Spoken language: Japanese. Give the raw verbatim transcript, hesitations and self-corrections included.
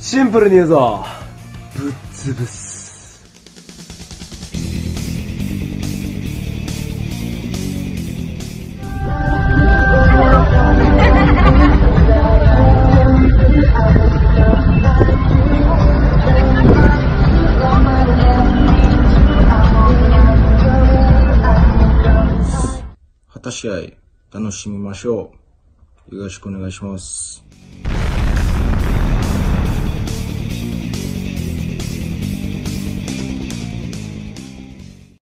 シンプルに言うぞ。ぶっ潰す。 果たし合い楽しみましょう。よろしくお願いします。